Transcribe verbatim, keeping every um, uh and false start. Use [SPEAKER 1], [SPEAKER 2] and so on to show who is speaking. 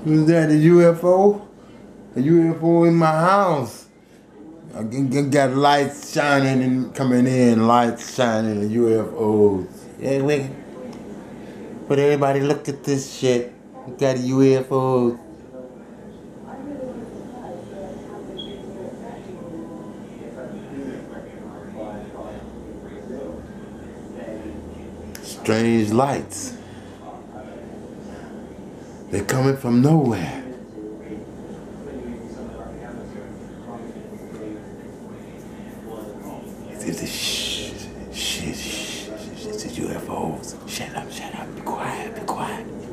[SPEAKER 1] Was that a U F O? A U F O in my house. I g- g- got lights shining and coming in, lights shining and U F Os. Hey, wait. But everybody look at this shit. We got U F Os. Strange lights. They're coming from nowhere. It's a shh, shh, shh, shh, it's a U F Os. Shut up, shut up, be quiet, be quiet.